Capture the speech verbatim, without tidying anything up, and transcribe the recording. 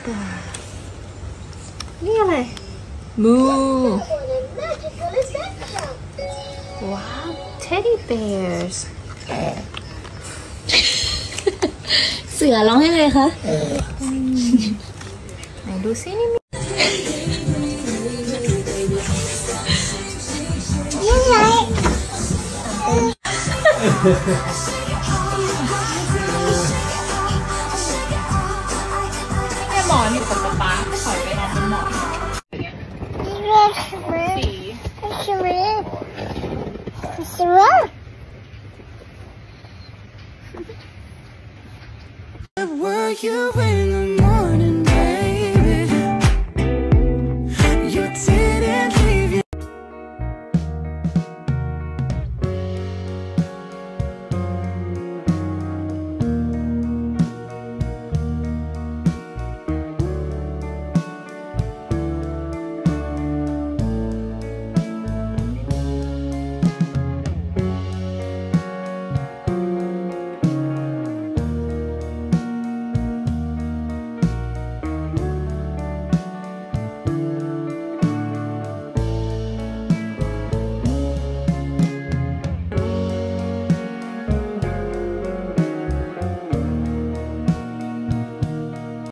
นี่อะไรมูว้าว teddy bears เสือร้องให้เลยคะไหนดูซินี่มียังไงแม่หมอนอยู่กับป๊าป๊าถอยไปนอนบนหมอนนี่เรียกสมัยสมัยสมัยWere you in